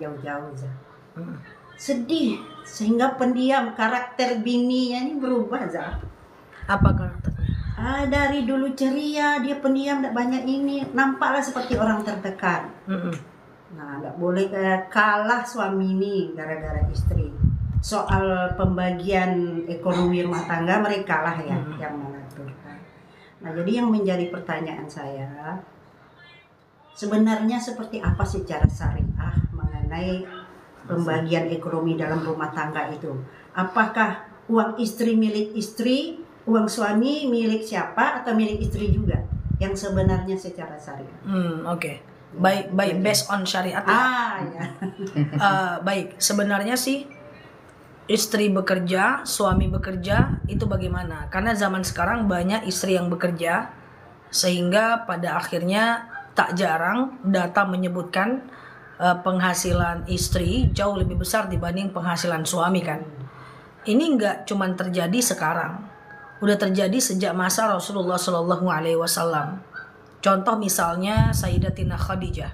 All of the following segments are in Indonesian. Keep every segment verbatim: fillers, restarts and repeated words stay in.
jauh-jauh. Hmm. Sedih, sehingga pendiam, karakter bininya ini berubah. Za. Apa karakternya? Ah, dari dulu ceria, dia pendiam, tidak banyak ini, nampaklah seperti orang tertekan. Hmm. Nah, tidak boleh kalah suami ini gara-gara istri. Soal pembagian ekonomi rumah tangga mereka lah ya hmm. yang mengaturkan. Nah, jadi yang menjadi pertanyaan saya, sebenarnya seperti apa secara syariah mengenai pembagian ekonomi dalam rumah tangga itu? Apakah uang istri milik istri, uang suami milik siapa, atau milik istri juga? Yang sebenarnya secara syariah. Hmm, oke. Okay. Baik, baik based on syariat. Ah, ya. uh, baik, sebenarnya sih istri bekerja, suami bekerja itu bagaimana? Karena zaman sekarang banyak istri yang bekerja, sehingga pada akhirnya tak jarang data menyebutkan uh, penghasilan istri jauh lebih besar dibanding penghasilan suami kan. Ini enggak cuma terjadi sekarang, udah terjadi sejak masa Rasulullah Shallallahu Alaihi Wasallam. Contoh misalnya Sayyidatina Khadijah.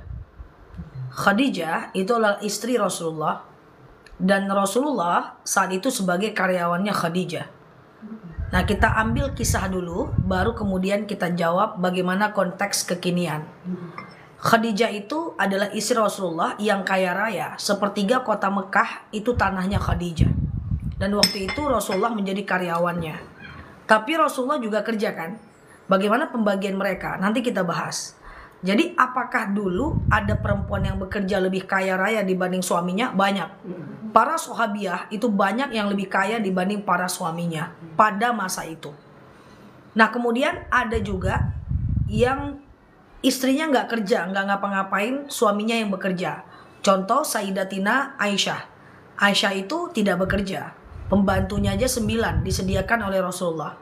Khadijah itu adalah istri Rasulullah. Dan Rasulullah saat itu sebagai karyawannya Khadijah. Nah, kita ambil kisah dulu, baru kemudian kita jawab bagaimana konteks kekinian. Khadijah itu adalah istri Rasulullah yang kaya raya. Sepertiga kota Mekah itu tanahnya Khadijah. Dan waktu itu Rasulullah menjadi karyawannya. Tapi Rasulullah juga kerja kan? Bagaimana pembagian mereka? Nanti kita bahas. Jadi apakah dulu ada perempuan yang bekerja lebih kaya raya dibanding suaminya? Banyak. Para sahabiah itu banyak yang lebih kaya dibanding para suaminya pada masa itu. Nah, kemudian ada juga yang istrinya nggak kerja, nggak ngapa-ngapain, suaminya yang bekerja. Contoh Sayyidatina Aisyah. Aisyah itu tidak bekerja. Pembantunya aja sembilan disediakan oleh Rasulullah.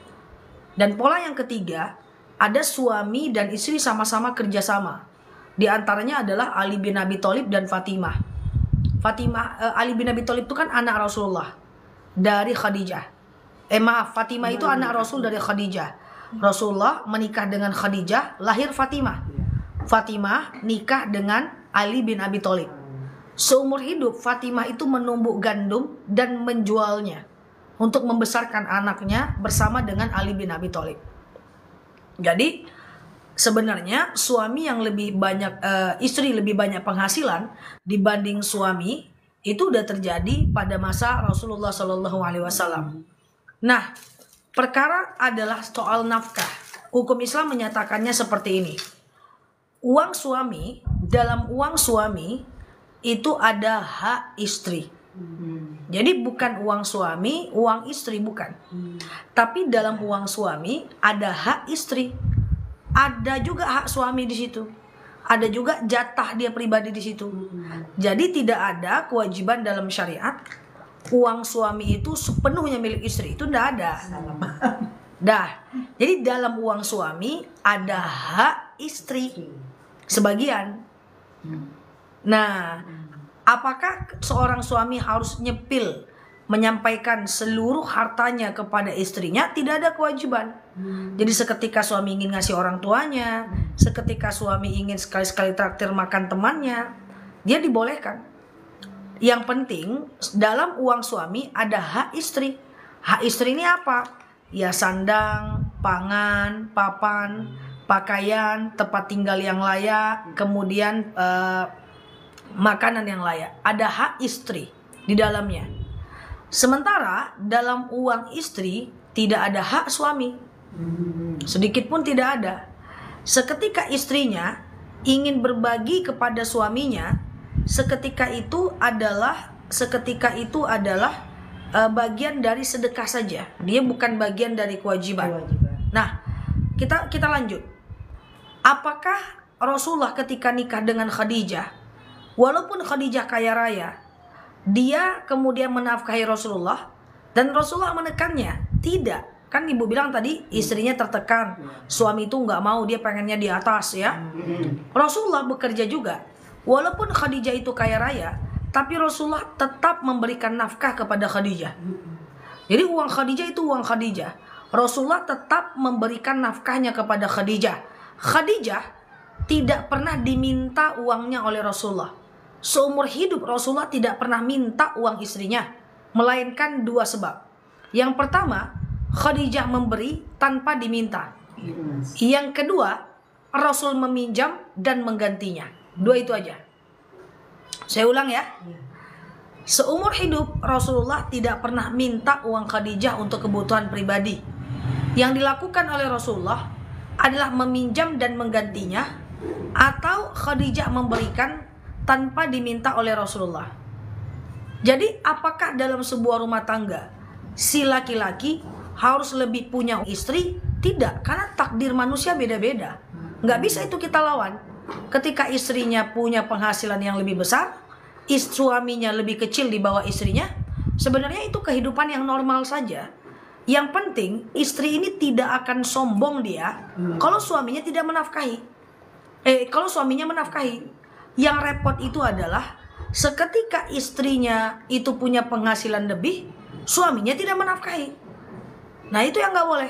Dan pola yang ketiga, ada suami dan istri sama-sama kerjasama. Di antaranya adalah Ali bin Abi Thalib dan Fatimah. Fatimah uh, Ali bin Abi Thalib itu kan anak Rasulullah dari Khadijah. Eh maaf, Fatimah itu anak Rasul dari Khadijah. Rasulullah menikah dengan Khadijah, lahir Fatimah. Fatimah nikah dengan Ali bin Abi Thalib. Seumur hidup Fatimah itu menumbuk gandum dan menjualnya untuk membesarkan anaknya bersama dengan Ali bin Abi Thalib. Jadi sebenarnya suami yang lebih banyak, uh, istri lebih banyak penghasilan dibanding suami itu udah terjadi pada masa Rasulullah Shallallahu Alaihi Wasallam. Nah, perkara adalah soal nafkah. Hukum Islam menyatakannya seperti ini. Uang suami, dalam uang suami itu ada hak istri. Jadi bukan uang suami, uang istri bukan. Tapi dalam uang suami ada hak istri. Ada juga hak suami di situ. Ada juga jatah dia pribadi di situ. Jadi tidak ada kewajiban dalam syariat uang suami itu sepenuhnya milik istri. Itu tidak ada. Dah. Jadi dalam uang suami ada hak istri sebagian. Nah, apakah seorang suami harus nyepil menyampaikan seluruh hartanya kepada istrinya? Tidak ada kewajiban. Hmm. Jadi seketika suami ingin ngasih orang tuanya, seketika suami ingin sekali-sekali traktir makan temannya, dia dibolehkan. Yang penting dalam uang suami ada hak istri. Hak istri ini apa? Ya sandang, pangan, papan, pakaian, tempat tinggal yang layak, kemudian uh, makanan yang layak. Ada hak istri di dalamnya. Sementara dalam uang istri tidak ada hak suami. Sedikit pun tidak ada. Seketika istrinya ingin berbagi kepada suaminya, seketika itu adalah seketika itu adalah uh, bagian dari sedekah saja. Dia bukan bagian dari kewajiban. kewajiban. Nah, kita kita lanjut. Apakah Rasulullah ketika nikah dengan Khadijah, walaupun Khadijah kaya raya, dia kemudian menafkahi Rasulullah dan Rasulullah menekannya? Tidak. Kan ibu bilang tadi istrinya tertekan, suami itu nggak mau, dia pengennya di atas ya. Rasulullah bekerja juga. Walaupun Khadijah itu kaya raya, tapi Rasulullah tetap memberikan nafkah kepada Khadijah. Jadi uang Khadijah itu uang Khadijah. Rasulullah tetap memberikan nafkahnya kepada Khadijah. Khadijah tidak pernah diminta uangnya oleh Rasulullah. seumur hidup Rasulullah tidak pernah minta uang istrinya, melainkan dua sebab. Yang pertama, Khadijah memberi tanpa diminta. Yang kedua, Rasul meminjam dan menggantinya. Dua itu aja. Saya ulang ya. Seumur hidup Rasulullah tidak pernah minta uang Khadijah untuk kebutuhan pribadi. Yang dilakukan oleh Rasulullah adalah meminjam dan menggantinya, atau Khadijah memberikan tanpa diminta oleh Rasulullah. Jadi apakah dalam sebuah rumah tangga si laki-laki harus lebih punya istri? Tidak, karena takdir manusia beda-beda. Nggak bisa itu kita lawan. Ketika istrinya punya penghasilan yang lebih besar, istri suaminya lebih kecil di bawah istrinya, sebenarnya itu kehidupan yang normal saja. Yang penting istri ini tidak akan sombong dia hmm. kalau suaminya tidak menafkahi. Eh, kalau suaminya menafkahi. Yang repot itu adalah seketika istrinya itu punya penghasilan lebih, suaminya tidak menafkahi. Nah, itu yang nggak boleh.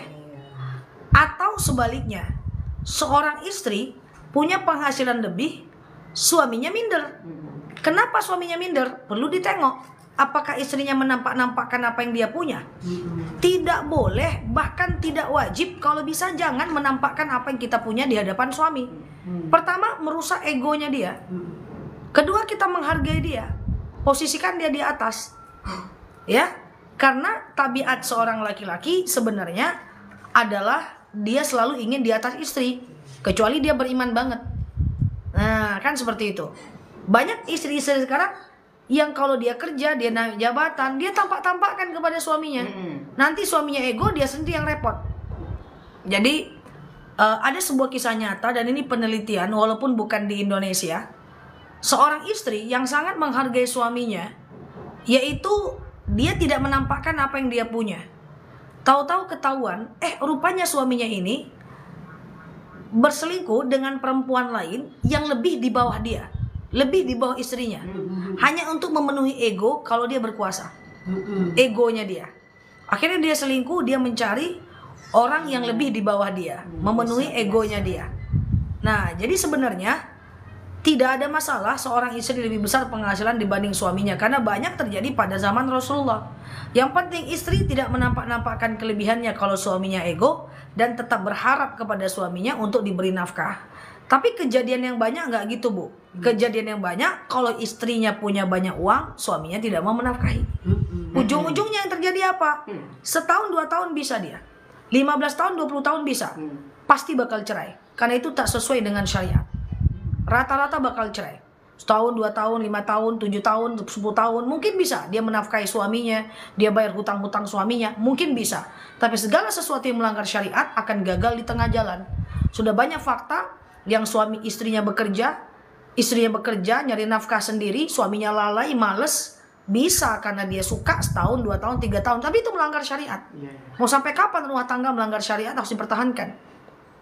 Atau sebaliknya, seorang istri punya penghasilan lebih, suaminya minder. Kenapa suaminya minder? Perlu ditengok. Apakah istrinya menampak-nampakkan apa yang dia punya? Tidak boleh, bahkan tidak wajib. Kalau bisa jangan menampakkan apa yang kita punya di hadapan suami. Pertama, merusak egonya dia. Kedua, kita menghargai dia. Posisikan dia di atas. Ya, karena tabiat seorang laki-laki sebenarnya adalah dia selalu ingin di atas istri, kecuali dia beriman banget. Nah, kan seperti itu. Banyak istri-istri sekarang yang kalau dia kerja, dia naik jabatan, dia tampak-tampakkan kepada suaminya. Hmm. Nanti suaminya ego, dia sendiri yang repot. Jadi uh, ada sebuah kisah nyata, dan ini penelitian walaupun bukan di Indonesia. Seorang istri yang sangat menghargai suaminya, yaitu dia tidak menampakkan apa yang dia punya. Tahu-tahu ketahuan, eh rupanya suaminya ini berselingkuh dengan perempuan lain yang lebih di bawah dia, lebih di bawah istrinya, hanya untuk memenuhi ego kalau dia berkuasa, egonya dia. Akhirnya dia selingkuh, dia mencari orang yang lebih di bawah dia, memenuhi egonya dia. Nah, jadi sebenarnya tidak ada masalah seorang istri lebih besar penghasilan dibanding suaminya, karena banyak terjadi pada zaman Rasulullah. Yang penting istri tidak menampak-nampakkan kelebihannya kalau suaminya ego, dan tetap berharap kepada suaminya untuk diberi nafkah. Tapi kejadian yang banyak nggak gitu, Bu. Kejadian yang banyak kalau istrinya punya banyak uang, suaminya tidak mau menafkahi. Ujung-ujungnya yang terjadi apa? Setahun dua tahun bisa dia, lima belas tahun dua puluh tahun bisa, pasti bakal cerai. Karena itu tak sesuai dengan syariat. Rata-rata bakal cerai. Setahun, dua tahun, lima tahun, tujuh tahun, sepuluh tahun, mungkin bisa dia menafkahi suaminya, dia bayar hutang-hutang suaminya, mungkin bisa. Tapi segala sesuatu yang melanggar syariat akan gagal di tengah jalan. Sudah banyak fakta yang suami istrinya bekerja, istrinya bekerja nyari nafkah sendiri, suaminya lalai, males, bisa karena dia suka setahun, dua tahun, tiga tahun, tapi itu melanggar syariat. Mau sampai kapan rumah tangga melanggar syariat harus dipertahankan.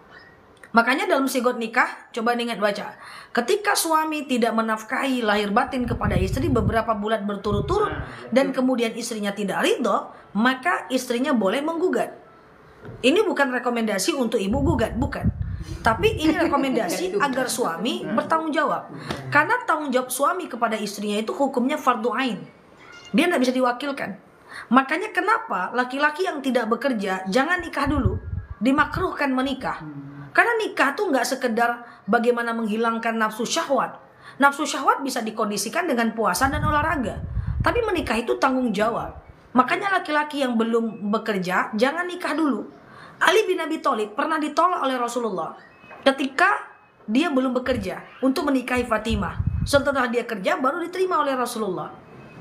Makanya dalam sigot nikah, coba ingat baca, ketika suami tidak menafkahi lahir batin kepada istri beberapa bulan berturut-turut dan kemudian istrinya tidak ridho, maka istrinya boleh menggugat. Ini bukan rekomendasi untuk ibu gugat, bukan. Tapi ini rekomendasi agar suami bertanggung jawab. Karena tanggung jawab suami kepada istrinya itu hukumnya fardu ain. Dia tidak bisa diwakilkan. Makanya kenapa laki-laki yang tidak bekerja jangan nikah dulu, dimakruhkan menikah. Karena nikah tuh nggak sekedar bagaimana menghilangkan nafsu syahwat. Nafsu syahwat bisa dikondisikan dengan puasa dan olahraga. Tapi menikah itu tanggung jawab. Makanya laki-laki yang belum bekerja jangan nikah dulu. Ali bin Abi Thalib pernah ditolak oleh Rasulullah ketika dia belum bekerja untuk menikahi Fatimah. Setelah dia kerja baru diterima oleh Rasulullah.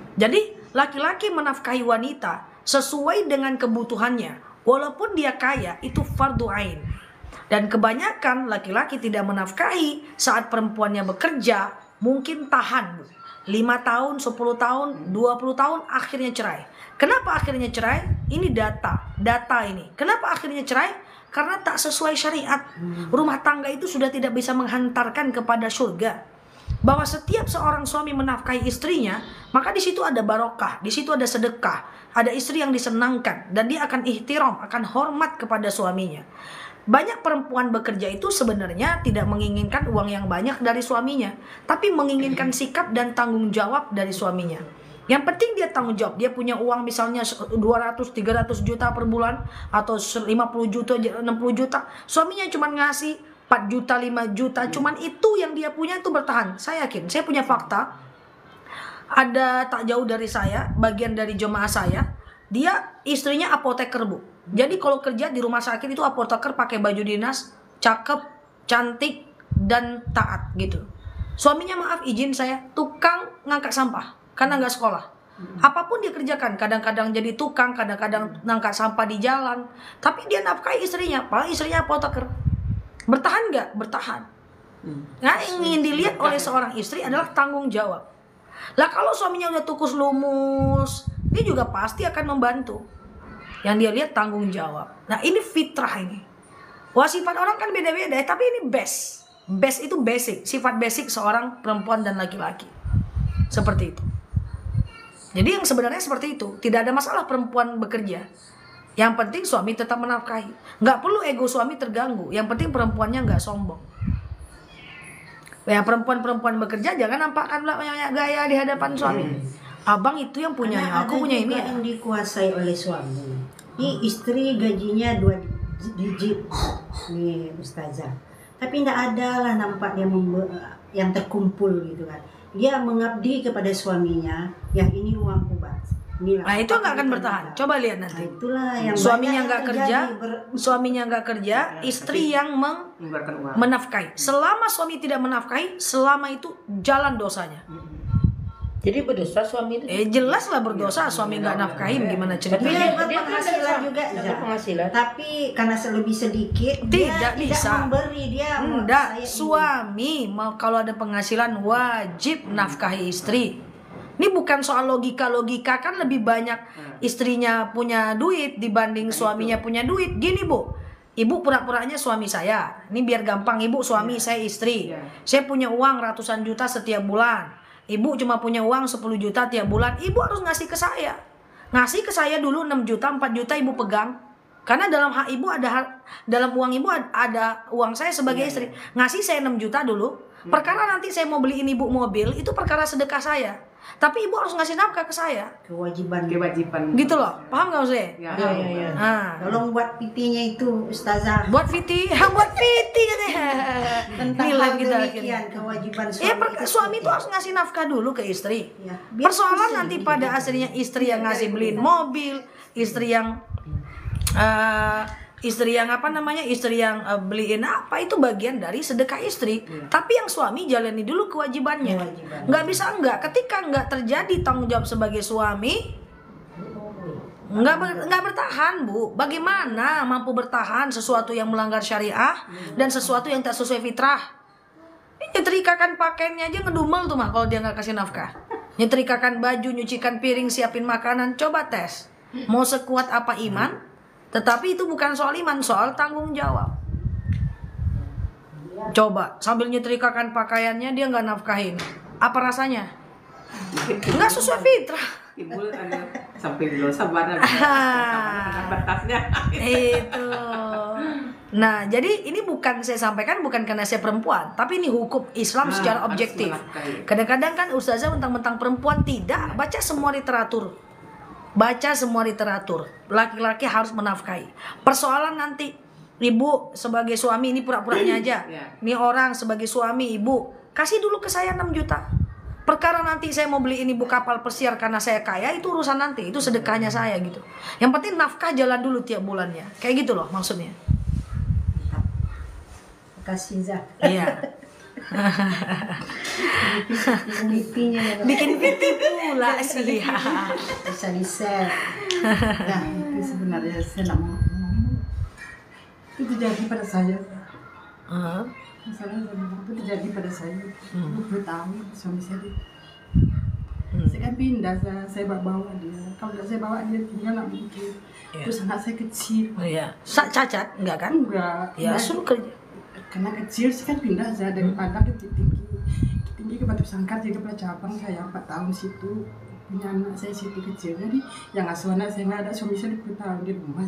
Jadi laki-laki menafkahi wanita sesuai dengan kebutuhannya. Walaupun dia kaya, itu fardu ain. Dan kebanyakan laki-laki tidak menafkahi saat perempuannya bekerja, mungkin tahan lima tahun, sepuluh tahun, dua puluh tahun, akhirnya cerai. Kenapa akhirnya cerai? Ini data, data ini. Kenapa akhirnya cerai? Karena tak sesuai syariat. Rumah tangga itu sudah tidak bisa menghantarkan kepada surga. Bahwa setiap seorang suami menafkahi istrinya, maka di situ ada barokah, di situ ada sedekah, ada istri yang disenangkan, dan dia akan ihtiram, akan hormat kepada suaminya. Banyak perempuan bekerja itu sebenarnya tidak menginginkan uang yang banyak dari suaminya, tapi menginginkan sikap dan tanggung jawab dari suaminya. Yang penting dia tanggung jawab, dia punya uang misalnya dua ratus tiga ratus juta per bulan atau lima puluh juta enam puluh juta, suaminya cuma ngasih empat juta lima juta, cuman itu yang dia punya itu bertahan. Saya yakin, saya punya fakta, ada tak jauh dari saya, bagian dari jemaah saya, dia istrinya apoteker, Bu. Jadi kalau kerja di rumah sakit itu apoteker, pakai baju dinas, cakep, cantik, dan taat gitu. Suaminya, maaf izin saya, tukang ngangkat sampah karena nggak sekolah. Apapun dia kerjakan, kadang-kadang jadi tukang, kadang-kadang ngangkat sampah di jalan. Tapi dia nafkahi istrinya, padahal istrinya apoteker. Bertahan nggak? Bertahan. Nah, yang ingin dilihat oleh seorang istri adalah tanggung jawab. Lah kalau suaminya udah tukus lumus, dia juga pasti akan membantu. Yang dia lihat tanggung jawab. Nah ini fitrah ini. Wah, sifat orang kan beda-beda, tapi ini best. Best itu basic, sifat basic seorang perempuan dan laki-laki. Seperti itu. Jadi yang sebenarnya seperti itu. Tidak ada masalah perempuan bekerja. Yang penting suami tetap menafkahi. Nggak perlu ego suami terganggu. Yang penting perempuannya nggak sombong. Ya, perempuan-perempuan bekerja jangan nampakkan banyak gaya di hadapan suami. Abang itu yang punya, Karena aku punya ini. Ada yang dikuasai oleh suami. Ini istri gajinya dua digit, nih Ustazah. Tapi tidak ada lah nampak yang yang terkumpul gitu kan. Dia mengabdi kepada suaminya, yang ini uangku bas. Inilah, nah itu nggak akan bertahan. Kita. Coba lihat nanti. Nah, itulah yang suaminya nggak kerja, ber... suaminya nggak kerja, ya, istri yang meng menafkahi. Selama suami tidak menafkahi, selama itu jalan dosanya. Jadi berdosa suami itu? Eh jelas lah berdosa, ya, suami nggak nafkahin, ya. Gimana ceritanya? Tapi dia, dia penghasilan juga, ya. penghasilan. Tapi karena lebih sedikit, tidak dia bisa tidak memberi dia. Enggak, suami mau kalau ada penghasilan wajib nafkahi istri. Ini bukan soal logika-logika, kan lebih banyak istrinya punya duit dibanding suaminya punya duit. Gini Bu, ibu pura-puranya suami saya. Ini biar gampang, ibu suami ya. Saya istri. Ya. Saya punya uang ratusan juta setiap bulan. Ibu cuma punya uang sepuluh juta tiap bulan. Ibu harus ngasih ke saya. Ngasih ke saya dulu enam juta, empat juta ibu pegang. Karena dalam hak ibu ada, dalam uang ibu ada, ada uang saya sebagai ya. Istri. Ngasih saya enam juta dulu. Perkara nanti saya mau beliin ibu mobil, itu perkara sedekah saya. Tapi ibu harus ngasih nafkah ke saya. Kewajiban. Kewajiban. Gitu loh. Paham gak Ustaz? Ya, ya, ya, ya. Nah. Tolong buat pitinya itu Ustazah. Buat piti, buat piti katanya. Tentang hal demikian, kewajiban suami. Ya, per- suami itu harus ngasih nafkah dulu ke istri. Ya, persoalan nanti pada aslinya istri yang ngasih beliin mobil, istri yang uh, istri yang apa namanya istri yang uh, beliin apa, itu bagian dari sedekah istri. Ya. Tapi yang suami jalani dulu kewajibannya. Kewajiban. Nggak bisa enggak. Ketika nggak terjadi tanggung jawab sebagai suami, nggak ber, nggak bertahan Bu. Bagaimana mampu bertahan sesuatu yang melanggar syariah dan sesuatu yang tak sesuai fitrah? Nyetrikakan pakaiannya aja ngedumel tuh mah kalau dia nggak kasih nafkah. Nyetrikakan baju, nyucikan piring, siapin makanan, coba tes. Mau sekuat apa iman? Tetapi itu bukan soal iman, soal tanggung jawab. Coba sambil nyetrikakan pakaiannya dia nggak nafkahin, apa rasanya? Nggak sesuai fitrah. Timbul ada sampai dosa badan batasnya. Itu. Nah, jadi ini bukan saya sampaikan bukan karena saya perempuan, tapi ini hukum Islam nah, secara objektif. Kadang-kadang kan ustazah mentang-mentang perempuan, tidak, baca semua literatur. Baca semua literatur. Laki-laki harus menafkahi. Persoalan nanti ibu sebagai suami, ini pura-puranya aja. Ini orang sebagai suami, ibu kasih dulu ke saya enam juta. Perkara nanti saya mau beliin ibu kapal pesiar karena saya kaya, itu urusan nanti, itu sedekahnya saya gitu. Yang penting nafkah jalan dulu tiap bulannya. Kayak gitu loh maksudnya. Kasih Zak. Iya. Bikin piti pula sih. Bisa di share. Nah, itu sebenarnya saya nak mau itu terjadi pada saya. Uh-huh. Misalnya itu terjadi pada saya. Hmm. dua puluh tahun suami saya. Hmm. Saya kan pindah, saya, saya bawa dia. Kalau nggak saya bawa dia tinggal nggak mungkin. Yeah. Terus anak saya kecil. Oh iya. Cacat enggak kan? Enggak. Ya suruh kerja. Karena kecil saya kan pindah saya dari Padang ke tinggi tinggi ke Batu Sangkar, jadi ke cabang saya empat tahun situ, punya anak saya situ kecil. Jadi yang asuh anak saya nggak ada, suami saya dua puluh tahun di rumah.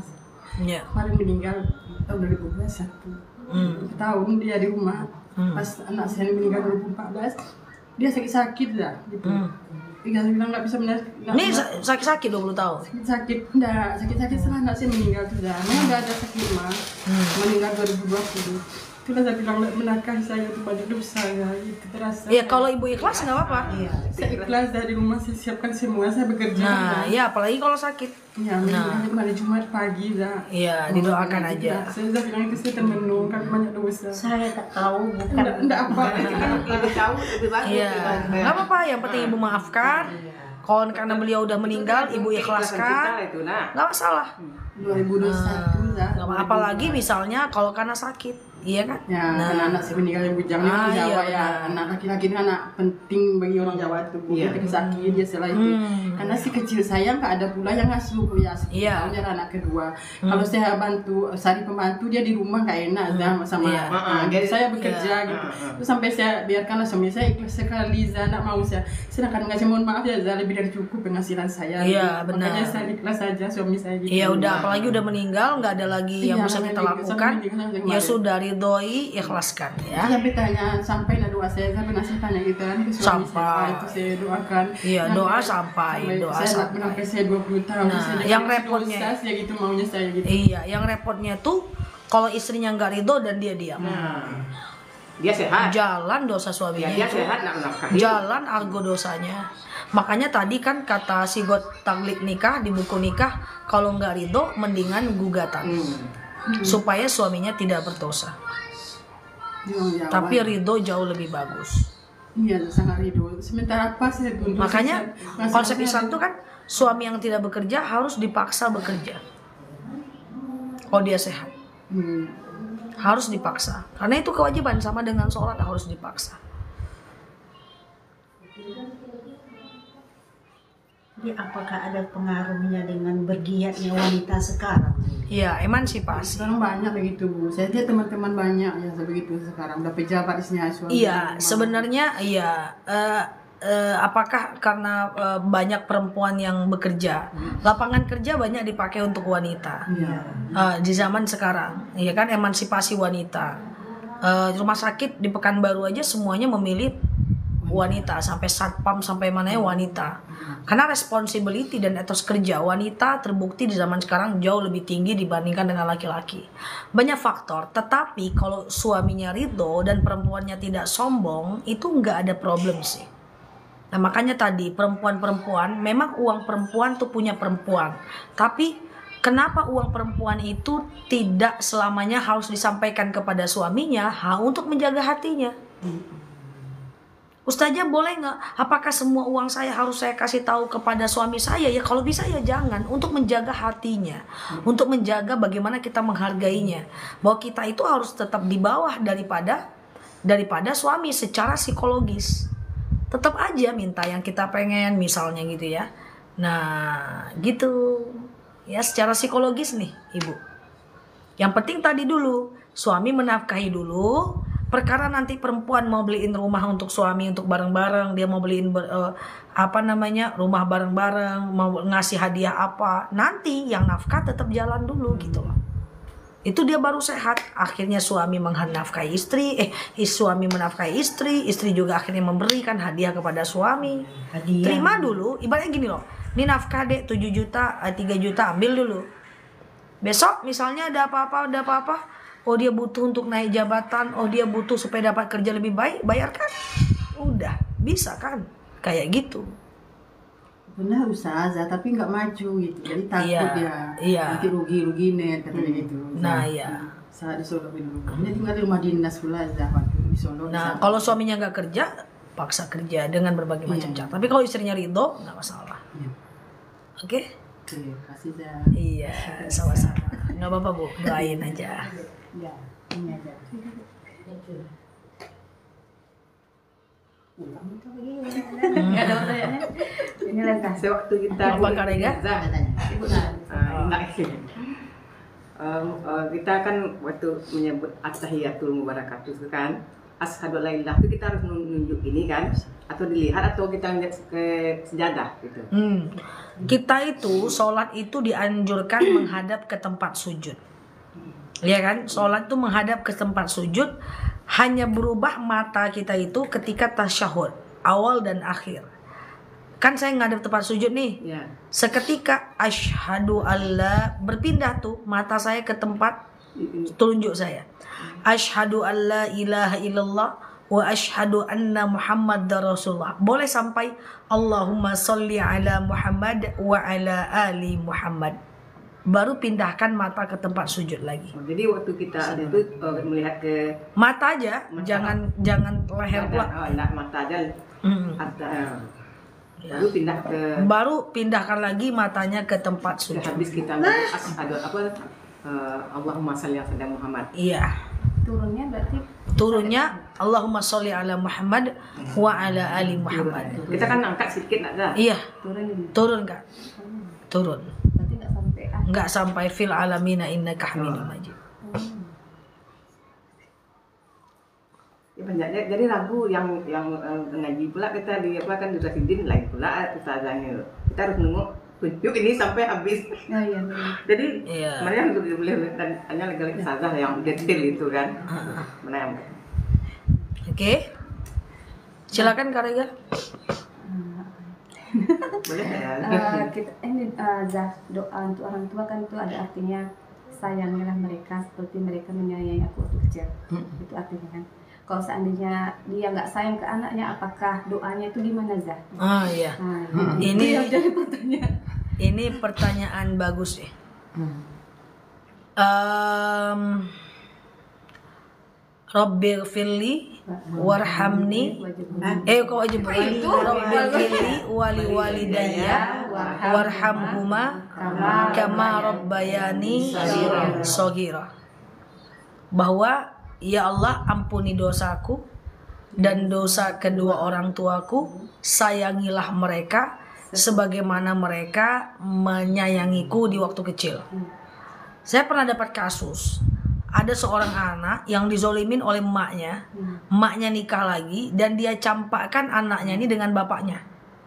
Iya. Kemarin meninggal tahun dua ribu dua puluh satu. Hmm. Tahun dia di rumah. Hmm. Pas anak saya meninggal dua ribu empat belas, dia sakit-sakit dah gitu. Hmm. Dia bilang nggak bisa menarik. Ini sa- sakit-sakit dua puluh tahun. Sakit, enggak, sakit-sakit setelah anak saya meninggal tuh dah. Memang enggak ada sakit mah. Hmm. Meninggal dua ribu dua puluh. Itulah saya bilang menakar saya itu banyak dosa ya, gitu terasa. Ya kalau ibu ikhlas nggak apa-apa. Iya. Saya ikhlas dari rumah, saya siapkan semua, saya bekerja. Nah, ya apalagi kalau sakit. Ya, Nah. nah. hari Jumat pagi dah. Iya, didoakan aja. Saya sudah bilang itu saya termenung, kami banyak dosa. Saya tak tahu, bukan Enggak, enggak apa. Lebih tahu lebih bagus. Iya, nggak apa-apa. Yang penting ibu maafkan. Kalau karena beliau udah meninggal, ibu ikhlaskan, Itu nah. nggak masalah. dua ribu dua puluh satu dah. Nggak apa- apalagi misalnya kalau karena sakit, iya kan? Ya, Nah. karena anak saya meninggal yang bujang Ah, orang Jawa iya, ya. benar. Anak laki-laki ini anak penting bagi orang Jawa itu. Iya. Dia sakit, dia setelah itu. Hmm. Karena si kecil saya nggak ada pula yang ngasuh ya. Iya. Dia anak kedua. Kalau saya bantu, sari pembantu dia di rumah nggak enak dah sama. Iya. Nah, jadi saya bekerja gitu. Terus sampai saya biarkanlah suami saya ikhlas sekali, saya nggak mau saya. Sedangkan ngasih mohon maaf ya, saya lebih dari cukup penghasilan saya. Iya, gitu. benar. Makanya saya ikhlas saja suami saya gitu. Iya udah, apalagi udah meninggal, nggak ada lagi yang Iya, bisa kita lagi, lakukan. sampai meninggal yang Ya kemarin. sudah, ridhoi, ikhlaskan ya. Sampai tanya, sampai ada doa saya, sampai ngasih tanya gitu kan ke suami Sampai. saya, itu saya doakan. Iya, doa sampai, doa saya sampai. sampai saya dua puluh tahun. Nah, saya yang jangan repotnya- dosa, saya gitu maunya saya gitu. Iya, yang repotnya tuh kalau istrinya nggak ridho dan dia diam. Nah. Dia sehat. Jalan dosa Ya, suaminya dia itu. sehat nak menafkahi. Jalan argo dosanya. Makanya tadi kan kata si God Taglik nikah di buku nikah, kalau nggak ridho mendingan gugatan. Hmm. Supaya suaminya tidak berdosa. Di orang Jawa. Tapi ridho jauh lebih bagus. Iya, sangat ridho. Sementara apa sih itu? Makanya konsep Islam itu kan suami yang tidak bekerja harus dipaksa bekerja. Kalau dia sehat, Hmm. harus dipaksa. Karena itu kewajiban, sama dengan sholat harus dipaksa. Jadi apakah ada pengaruhnya dengan bergiatnya wanita sekarang? Iya, emansipasi. Sekarang banyak begitu Bu. Saya lihat teman-teman banyak ya begitu sekarang. Udah pejabat isinya suami. Iya, sebenarnya iya. eh, eh, apakah karena eh, banyak perempuan yang bekerja, lapangan kerja banyak dipakai untuk wanita. Iya. Eh, di zaman sekarang, ya kan, emansipasi wanita. Eh, rumah sakit di Pekanbaru aja semuanya memilih wanita, sampai satpam sampai mana ya wanita. Karena responsibility dan etos kerja wanita terbukti di zaman sekarang jauh lebih tinggi dibandingkan dengan laki-laki. Banyak faktor, tetapi kalau suaminya ridho dan perempuannya tidak sombong, itu nggak ada problem sih. Nah makanya tadi perempuan-perempuan, memang uang perempuan tuh punya perempuan, tapi kenapa uang perempuan itu tidak selamanya harus disampaikan kepada suaminya ha, untuk menjaga hatinya? Ustazah boleh nggak? Apakah semua uang saya harus saya kasih tahu kepada suami saya? Ya kalau bisa ya jangan, untuk menjaga hatinya, untuk menjaga bagaimana kita menghargainya, bahwa kita itu harus tetap di bawah daripada daripada suami secara psikologis. Tetap aja minta yang kita pengen misalnya gitu ya. Nah gitu ya, secara psikologis nih ibu. Yang penting tadi dulu suami menafkahi dulu. Perkara nanti perempuan mau beliin rumah untuk suami untuk bareng-bareng, dia mau beliin ber, uh, apa namanya rumah bareng-bareng, mau ngasih hadiah apa, nanti yang nafkah tetap jalan dulu gitu loh. Itu dia baru sehat. Akhirnya suami menafkahi istri, eh suami menafkahi istri, istri juga akhirnya memberikan hadiah kepada suami. Hadiah. Terima dulu, ibaratnya gini loh. Ini nafkah dek tujuh juta, tiga juta, ambil dulu. Besok misalnya ada apa-apa, ada apa-apa, oh dia butuh untuk naik jabatan, oh dia butuh supaya dapat kerja lebih baik, bayarkan. Udah, bisa kan? Kayak gitu. Benar Ustazah, tapi nggak maju gitu. Jadi takut Iya, dia. iya. Nanti rugi-rugi nih katanya gitu. Nah, iya. Saat di Solo dulu. Dia tinggal di rumah dinas pula Zah waktu di Solo. Nah, di sana. kalau suaminya nggak kerja, paksa kerja dengan berbagai macam Iya. cara. Tapi kalau istrinya ridho, nggak masalah. Iya. Oke? Oke, kasih Zah. Iya, sama-sama. Nggak apa-apa bu, doain aja. Ya, ini aja. Enggak ada pertanyaannya. Ini langkah sewaktu kita Apa Kak Rega? Zah. Ibu nah. Ah, enggak sih. Um, uh, kita kan waktu menyebut at-tahiyatul mubarakatuh itu kan, asyhadu an la ilaha itu kita harus nunjuk ini kan, atau dilihat atau kita lihat ke sejadah gitu. Hmm. Kita itu sholat itu dianjurkan menghadap ke tempat sujud, ya kan? Sholat itu menghadap ke tempat sujud, hanya berubah mata kita itu ketika tasyahud awal dan akhir. Kan saya ngadep tempat sujud nih, Ya. seketika asyhadu alla berpindah tuh mata saya ke tempat telunjuk saya. Asyhadu alla ilaha illallah wa asyhadu anna Muhammadar Rasulullah. Boleh sampai Allahumma sholli ala Muhammad wa ala ali Muhammad. Baru pindahkan mata ke tempat sujud lagi. Oh, jadi waktu kita ada itu uh, melihat ke Mata aja, Mata. jangan jangan leher pula. oh, enggak, mata aja. Mm. Ada, baru pindah ke Baru pindahkan lagi matanya ke tempat sudah sujud. habis kita asyhadu apa uh, Allahumma shalli ala Muhammad. Iya. Turunnya berarti Turunnya Allahumma sholli ala Muhammad wa ala ali Muhammad. Kita kan angkat sedikit nak dah. Iya, turun ini. turun Kak. Turun. Berarti nggak sampai ah. Enggak sampai fil alamina innaka hamidum majid. Ya, banyaknya. Jadi lagu yang yang uh, ngaji pula kita di apa kan di Rasidin lain pula ustazahnya. Kita harus nunggu tunjuk ini sampai habis. Oh iya. benar. Jadi Iya. mana yang boleh boleh hanya lagi ustazah yang detail itu kan. Mana yang Oke. Silakan Kak Rega. boleh ya? Eh, kita ini eh, Zah, doa untuk orang tua kan itu ada artinya sayangilah mereka seperti mereka menyayangi aku waktu kecil. Itu artinya kan. Kalau seandainya dia nggak sayang ke anaknya, apakah doanya itu gimana Zah? Ah iya. Nah, Ini jadi pertanyaan. ini pertanyaan bagus ya. Um, Rabbighfirli warhamni eh kok aja itu Rabbighfirli wali walidayya warhamhuma kama rabbayani shaghira. Bahwa ya Allah ampuni dosaku dan dosa kedua orang tuaku, sayangilah mereka sebagaimana mereka menyayangiku di waktu kecil. Saya pernah dapat kasus, ada seorang anak yang dizolimin oleh emaknya, emaknya nikah lagi dan dia campakkan anaknya ini dengan bapaknya.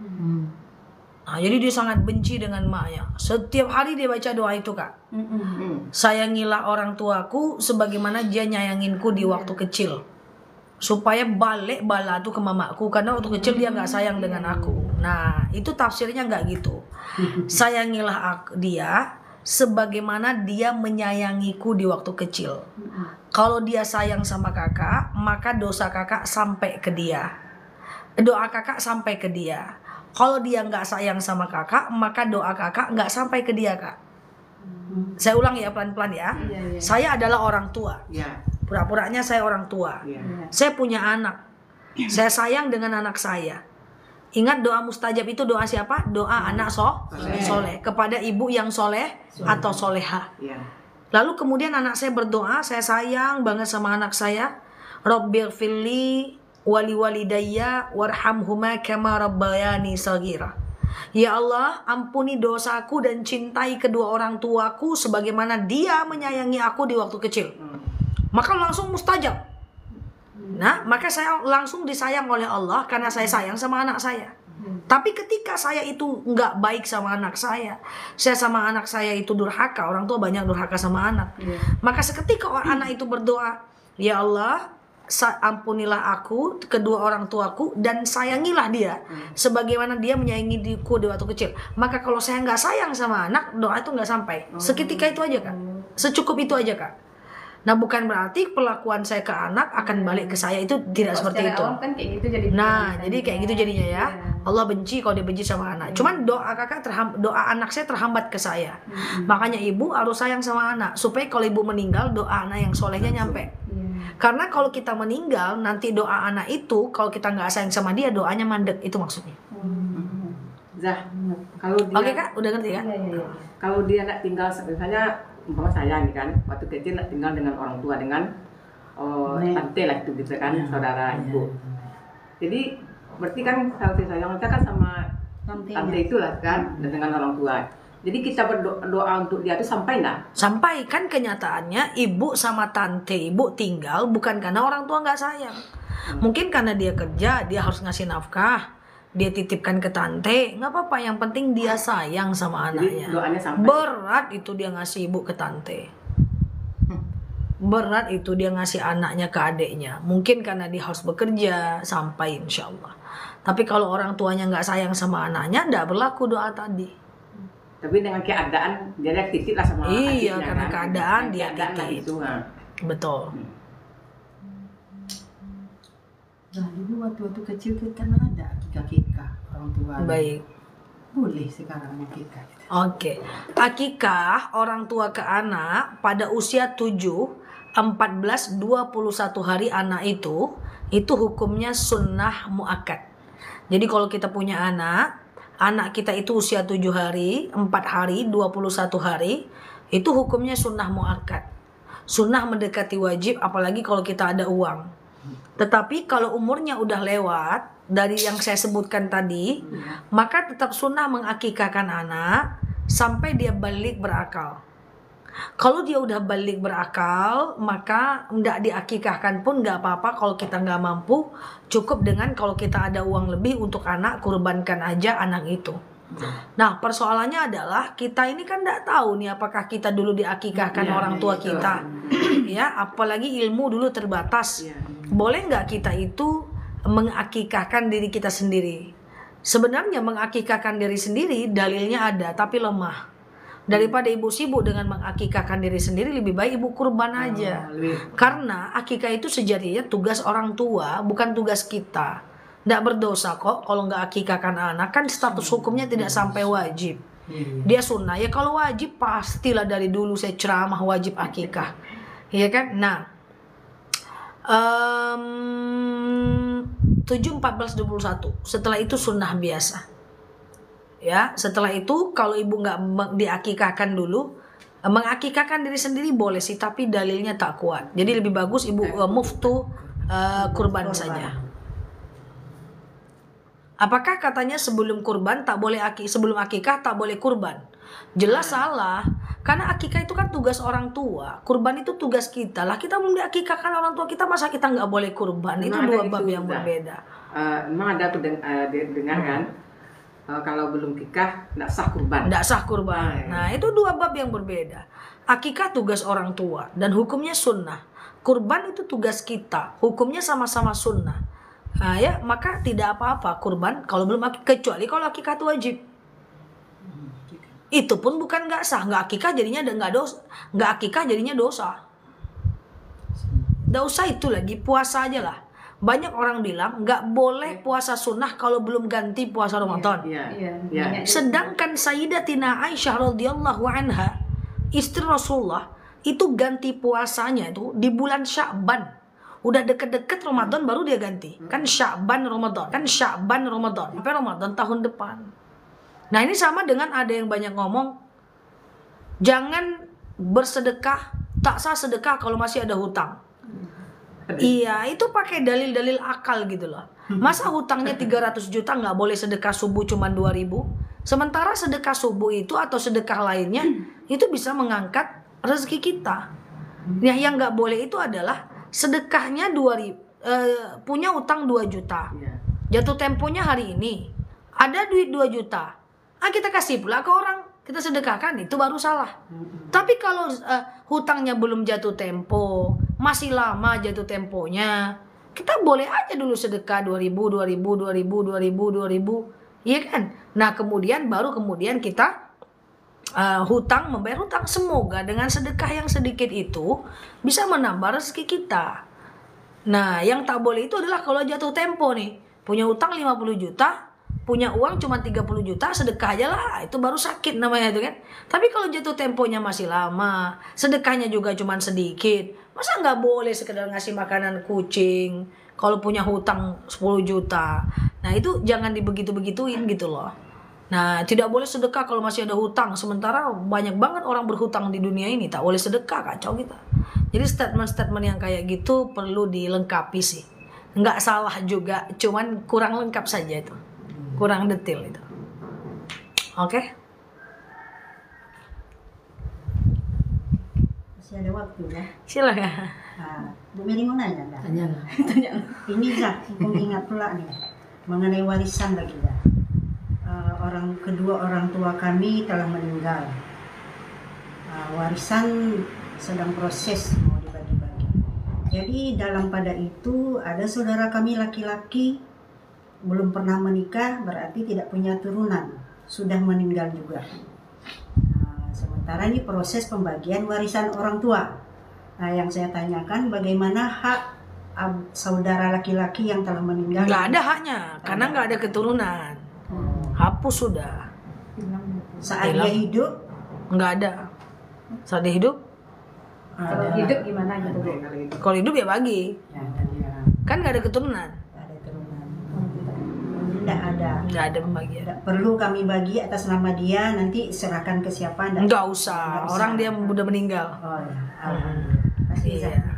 Nah, jadi dia sangat benci dengan emaknya. Setiap hari dia baca doa itu Kak. Sayangilah orang tuaku sebagaimana dia nyayanginku di waktu kecil, supaya balik bala tuh ke mamaku, karena waktu kecil dia nggak sayang dengan aku. Nah itu tafsirnya nggak gitu. Sayangilah aku, dia sebagaimana dia menyayangiku di waktu kecil. Kalau dia sayang sama kakak, maka dosa kakak sampai ke dia, doa kakak sampai ke dia. Kalau dia nggak sayang sama kakak, maka doa kakak nggak sampai ke dia Kak. Saya ulang ya pelan-pelan ya. Iya, iya. Saya adalah orang tua. Ya. Pura-puranya saya orang tua. Ya. Saya punya anak. Saya sayang dengan anak saya. Ingat doa mustajab itu doa siapa? Doa anak so Soleh. soleh kepada ibu yang soleh atau soleha. Ya. Lalu kemudian anak saya berdoa, saya sayang banget sama anak saya. Rabbighfirli wali walidayya warhamhuma kama rabbayani shaghira. Ya Allah, ampuni dosaku dan cintai kedua orang tuaku sebagaimana dia menyayangi aku di waktu kecil. Maka langsung mustajab. Nah, maka saya langsung disayang oleh Allah karena saya sayang sama anak saya. Tapi ketika saya itu nggak baik sama anak saya, saya sama anak saya itu durhaka, orang tua banyak durhaka sama anak. Maka seketika orang anak itu berdoa, ya Allah, ampunilah aku, kedua orang tuaku, dan sayangilah dia sebagaimana dia menyayangi diriku di waktu kecil. Maka kalau saya nggak sayang sama anak, doa itu nggak sampai. Seketika itu aja Kak, secukup itu aja Kak. Nah bukan berarti perlakuan saya ke anak akan balik ke saya, itu tidak seperti itu. Kan kayak gitu jadi. Nah jadi kayak gitu jadinya ya. Allah benci kalau dia benci sama anak. Cuman doa kakak terham, doa anak saya terhambat ke saya. Makanya ibu harus sayang sama anak supaya kalau ibu meninggal doa anak yang solehnya nyampe. Karena kalau kita meninggal nanti doa anak itu kalau kita nggak sayang sama dia doanya mandek, itu maksudnya. Zah, kalau dia Oke Kak, udah ngerti kan? kalau dia nak tinggal misalnya umpama saya nih kan waktu kecil nak tinggal dengan orang tua dengan oh, tante lah itu gitu kan, saudara ibu. Jadi berarti kan kasih sayang kita kan sama tante itulah kan dan dengan orang tua. Jadi kita berdoa untuk dia itu sampai enggak? Sampai, kan kenyataannya ibu sama tante ibu tinggal bukan karena orang tua nggak sayang. Mungkin karena dia kerja, dia harus ngasih nafkah, dia titipkan ke tante, nggak apa-apa. Yang penting dia sayang sama Jadi anaknya. doanya sampai. Berat itu dia ngasih ibu ke tante. Berat itu dia ngasih anaknya ke adiknya. Mungkin karena dia harus bekerja sampai insya Allah. Tapi kalau orang tuanya nggak sayang sama anaknya, nggak berlaku doa tadi. Tapi dengan keadaan dia lihat titip lah sama Iya, adiknya, karena kan? keadaan Dengan dia keadaan lah titip. itu, nah. Betul. Nah, dulu waktu-waktu kecil kita kan ada akikah-akikah orang tua. Baik. Boleh sekarang akikah. Oke. Akikah orang tua ke anak pada usia tujuh, empat belas, dua puluh satu hari anak itu, itu hukumnya sunnah muakkad. Jadi kalau kita punya anak, anak kita itu usia tujuh hari, empat hari, dua puluh satu hari, itu hukumnya sunnah muakkad. Sunnah mendekati wajib, apalagi kalau kita ada uang. Tetapi kalau umurnya udah lewat dari yang saya sebutkan tadi, maka tetap sunnah mengakikahkan anak sampai dia balik berakal. Kalau dia udah balik berakal, maka nggak diakikahkan pun nggak apa-apa. Kalau kita nggak mampu, cukup dengan kalau kita ada uang lebih untuk anak, kurbankan aja anak itu. Nah, persoalannya adalah kita ini kan nggak tahu nih apakah kita dulu diakikahkan Ya, orang ya, tua itu. kita, ya. Apalagi ilmu dulu terbatas. Ya. Boleh nggak kita itu mengakikahkan diri kita sendiri? Sebenarnya mengakikahkan diri sendiri dalilnya ada, tapi lemah. Daripada ibu sibuk dengan mengakikahkan diri sendiri, lebih baik ibu kurban aja. Oh, lebih- Karena akikah itu sejatinya tugas orang tua, bukan tugas kita. Nggak berdosa kok kalau nggak akikahkan anak, kan status hukumnya tidak sampai wajib. Dia sunnah. Ya kalau wajib pastilah dari dulu saya ceramah wajib akikah. Iya kan? Nah, um, tujuh, empat belas, dua puluh satu. Setelah itu sunnah biasa. Ya, setelah itu kalau ibu nggak me- diakikahkan dulu, eh, mengakikahkan diri sendiri boleh sih, tapi dalilnya tak kuat. Jadi lebih bagus ibu uh, muftu uh, kurban saja. Apakah katanya sebelum kurban tak boleh akik, sebelum akikah tak boleh kurban? Jelas salah. Karena akikah itu kan tugas orang tua, kurban itu tugas kita. Lah kita belum diakikahkan orang tua kita, masa kita nggak boleh kurban? Itu Memang dua ada bab itu, yang Zah. berbeda. Eh, memang ada tuh deng- eh, de- dengar kan, eh, kalau belum nikah nggak sah kurban. Nggak sah kurban. Nah itu dua bab yang berbeda. Akikah tugas orang tua dan hukumnya sunnah. Kurban itu tugas kita, hukumnya sama-sama sunnah. Nah, ya maka tidak apa-apa kurban kalau belum akikah, kecuali kalau akikah itu wajib. Itu pun bukan nggak sah, nggak akikah jadinya nggak dosa, nggak akikah jadinya dosa. Nggak usah itu lagi, puasa aja lah. Banyak orang bilang nggak boleh puasa sunnah kalau belum ganti puasa Ramadan. Iya. Iya. Iya. banyak- Sedangkan Sayyidatina Aisyah radhiyallahu anha, istri Rasulullah, itu ganti puasanya itu di bulan Sya'ban. Udah deket-deket Ramadan baru dia ganti. Kan Sya'ban Ramadan, kan Sya'ban Ramadan sampai Ramadan tahun depan. Nah, ini sama dengan ada yang banyak ngomong jangan bersedekah, tak sah sedekah kalau masih ada hutang. Iya, itu pakai dalil-dalil akal gitu loh. Masa hutangnya tiga ratus juta nggak boleh sedekah subuh cuma dua ribu? Sementara sedekah subuh itu atau sedekah lainnya itu bisa mengangkat rezeki kita. Nah, yang nggak boleh itu adalah sedekahnya dua ribu, eh, punya utang dua juta. Iya. Jatuh temponya hari ini. Ada duit dua juta. Ah, kita kasih pula ke orang, kita sedekahkan, itu baru salah. Tapi kalau eh, hutangnya belum jatuh tempo, masih lama jatuh temponya, kita boleh aja dulu sedekah dua ribu, dua ribu, dua ribu, dua ribu, dua ribu, iya kan? Nah, kemudian baru kemudian kita uh, hutang, membayar hutang. Semoga dengan sedekah yang sedikit itu bisa menambah rezeki kita. Nah, yang tak boleh itu adalah kalau jatuh tempo nih, punya hutang lima puluh juta, punya uang cuma tiga puluh juta, sedekah aja lah, itu baru sakit namanya itu kan. Tapi kalau jatuh temponya masih lama, sedekahnya juga cuma sedikit, masa nggak boleh sekedar ngasih makanan kucing kalau punya hutang sepuluh juta. Nah, itu jangan dibegitu-begituin gitu loh. Nah, tidak boleh sedekah kalau masih ada hutang. Sementara banyak banget orang berhutang di dunia ini, tak boleh sedekah, kacau kita. Jadi statement-statement yang kayak gitu perlu dilengkapi sih. Nggak salah juga, cuman kurang lengkap saja itu. Kurang detail itu. Oke? Masih ada waktu ya. Silakan. Nah, Bu Meli mau nanya nggak? Tanya lah. Ini Zah, aku ingat pula nih mengenai warisan lagi ya. Uh, orang kedua orang tua kami telah meninggal. Uh, warisan sedang proses mau dibagi-bagi. Jadi dalam pada itu ada saudara kami laki-laki belum pernah menikah, berarti tidak punya turunan, sudah meninggal juga. Nah, sementara ini proses pembagian warisan orang tua. Nah, yang saya tanyakan bagaimana hak ab, saudara laki-laki yang telah meninggal? Nggak ada haknya, karena nggak ada keturunan. Hapus sudah. Saat Hilang. dia hidup? Nggak ada. Saat dia hidup? Kalau Ada. hidup gimana gitu Bu? Kalau hidup ya bagi. Ya, dan dia Kan nggak ada keturunan. ada turunan. Tidak ada. Nggak ada pembagian. Tidak perlu kami bagi atas nama dia, nanti serahkan ke siapa? Nggak usah. Nggak Orang usah. dia udah meninggal. Oh ya, alhamdulillah. Kasih Iya. Zah.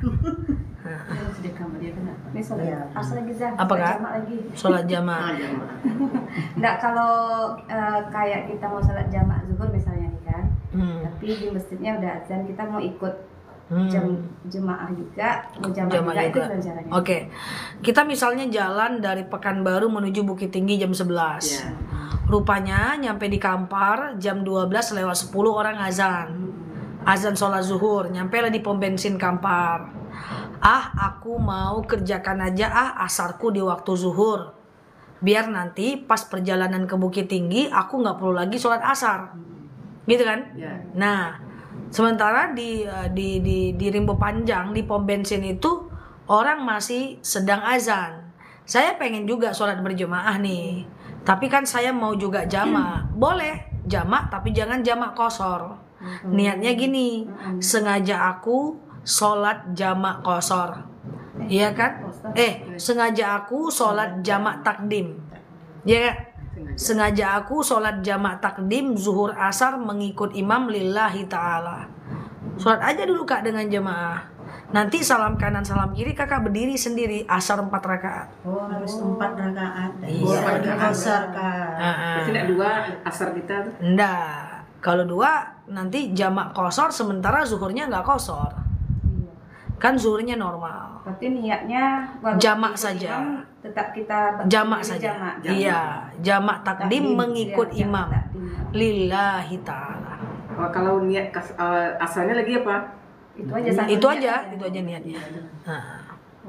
Terus sedekah sama dia kena. Ini sholat Iya. asar lagi Zah. Apa, Kak? Jamak lagi. Sholat jamaah. Enggak, kalau eh, kayak kita mau sholat jamak zuhur misalnya nih kan, Hmm. tapi di masjidnya udah azan, kita mau ikut Hmm. jam jemaah juga, mau jamak Jamaah juga, itu juga. gimana caranya? Oke, kita misalnya jalan dari Pekanbaru menuju Bukit Tinggi jam sebelas. Ya. Rupanya nyampe di Kampar jam dua belas lewat sepuluh orang azan. Azan sholat zuhur, nyampe lah di pom bensin Kampar. Ah, aku mau kerjakan aja ah asarku di waktu zuhur. Biar nanti pas perjalanan ke Bukit Tinggi aku nggak perlu lagi sholat asar. Gitu kan? Ya. Nah, sementara di di di di Rimbo Panjang di pom bensin itu orang masih sedang azan. Saya pengen juga sholat berjemaah nih, tapi kan saya mau juga jamak. Boleh jamak, tapi jangan jamak kosor. Niatnya gini, sengaja aku sholat jamak kosor, iya kan? Eh, sengaja aku sholat jamak takdim, iya kan? Sengaja aku sholat jamak takdim zuhur asar mengikut imam lillahi ta'ala. Sholat aja dulu Kak dengan jemaah. Nanti salam kanan salam kiri kakak berdiri sendiri asar empat rakaat. Oh, harus empat rakaat. Iya. Boleh dikosor Kak. Terus tidak dua asar kita tuh. Nggak. Kalau dua nanti jamak kosor sementara zuhurnya nggak kosor. Iya. Kan zuhurnya normal. Berarti niatnya walaupun Jamak ikut saja. imam, tetap kita Jamak berdiri saja. jamak. Iya, jamak takdim Takdim, mengikut iya, imam. jamak takdim. Lillahi ta'ala. Oh, kalau niat kas, uh, asalnya lagi apa? Itu aja satu Itu niat aja, kan? itu aja niatnya. Nah,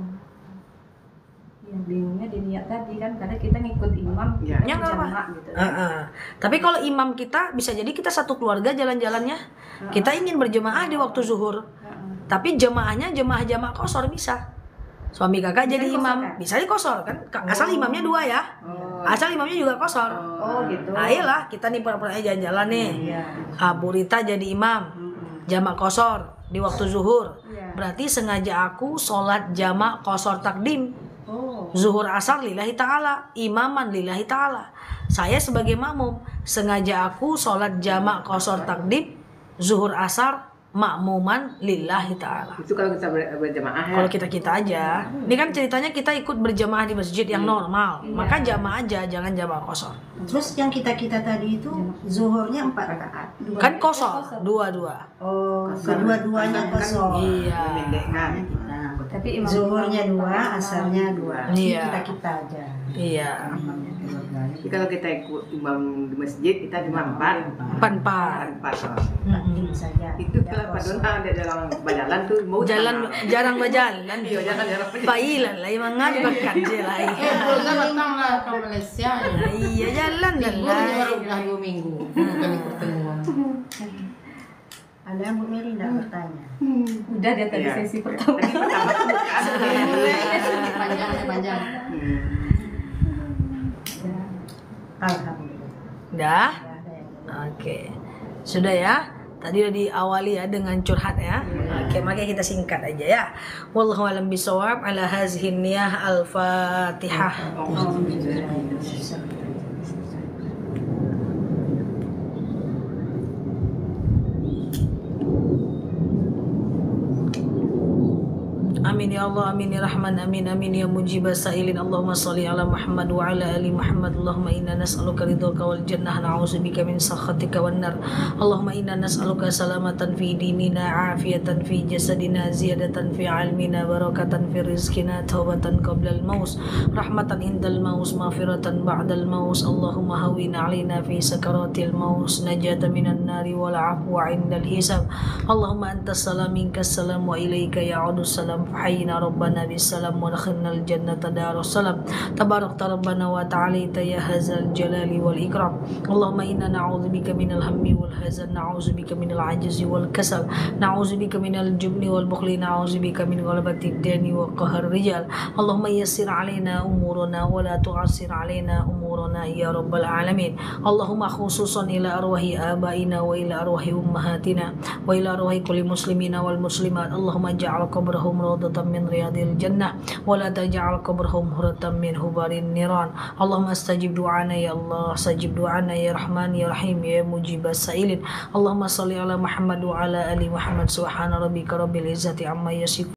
Yang bingungnya di niat tadi kan, karena kita ngikut imam, Iya. kita Ya, nggak apa. jamak gitu. uh-uh. Tapi kalau imam kita bisa jadi kita satu keluarga jalan-jalannya, kita ingin berjemaah di waktu zuhur. Tapi jemaahnya jemaah jamak kosor bisa. Suami kakak Bisa jadi dikosor, imam, kan? bisa dikosor kan? Asal imamnya dua ya. Oh. Asal imamnya juga kosor. Oh gitu. Nah, iyalah kita nih pura-pura aja jalan-jalan nih. Iya. Ah, Bu Rita jadi imam, jamak kosor di waktu zuhur. Iya. Berarti sengaja aku sholat jamak kosor takdim. Oh. Zuhur asar lillahi ta'ala, imaman lillahi ta'ala. Saya sebagai makmum, sengaja aku sholat jamak kosor takdim, zuhur asar, makmuman lillahi ta'ala. Itu kalau kita ber- berjemaah ya. Kalau kita-kita aja, ini kan ceritanya kita ikut berjamaah di masjid yang normal, maka jamaah aja, jangan jamaah kosor. Terus yang kita-kita tadi itu zuhurnya empat rakaat. Dua. Kan kosor, dua-dua. Oh, kedua-duanya kosor. Iya. Memendekkan. Nah, Tapi imam zuhurnya dua, asarnya dua. Iya. Kita-kita aja. Iya. Jadi kalau kita ikut imam di masjid, kita imam empat. Empat-empat. Empat. Takdim saja. Itu tidak kalau kosor. padahal ada dalam berjalan tuh mau Jalan jarang berjalan. Iya, jangan jarang berjalan. Pailan lah, emang ngadu bahkan je lah. Eh, Rosa datang lah ke Malaysia. Nah, iya jalan lah. Libur dia baru bilang dua minggu. Bukan ikut ketemuan. Ada yang Bu Mary tidak bertanya? udah dia tadi Iya. sesi pertama. Tadi pertama tuh bukan. Panjang, panjang. Hmm. Alhamdulillah. Dah? Tidak ada yang lain. Oke. Sudah ya? Tadi udah diawali ya dengan curhat ya. Oke, makanya kita singkat aja ya. Wallahu a'lam bishawab ala hazihi niyah al-Fatihah. Amin ya ya Allah, amin ya Rahman, amin amin ya mujibas sa'ilin. Allahumma sholli ala Muhammad wa ala ali Muhammad. Allahumma inna nas'aluka ridhaka wal jannah, na'udzubika min sakhatika wan nar. Allahumma inna nas'aluka salamatan fi dinina, afiyatan fi jasadina, ziyadatan fi ilmina, barakatan fi rizqina, taubatan qabla al-maut, rahmatan indal maut, maghfiratan ba'dal maut. Allahumma hawwin 'alaina fi sakaratil maut, najata minan nari wal 'afwa 'indal hisab. Allahumma antas salam minkas salam wa ilaika ya'udus salam, fahayyina rabbana bis salam wa dakhalnal jannata darus salam. Tabarakta rabbana wa ta'alaita ya hadzal jalali wal ikram. Allahumma inna na'udzubika minal hammi wal hazan, na'udzubika minal ajzi wal kasal, na'udzubika minal jubni wal bukhli, na'udzubika min ghalabatid dani wa qahar rijal. Allahumma yassir 'alaina umurana wa la tu'assir 'alaina umurana ya rabbal alamin. Allahumma khususan ila arwahi abaina wa ila arwahi ummahatina wa ila arwahi kulli muslimina wal muslimat. Allahumma ja'al qabrahum rawdatan min riyadil jannah wa la taj'al qabrahum huratan min hubarin niran. Allahumma astajib du'ana ya Allah, astajib du'ana ya Rahman ya Rahim ya mujibas sa'ilin. Allahumma shalli ala Muhammad wa ala ali Muhammad. Subhana rabbika rabbil izzati amma yasifun.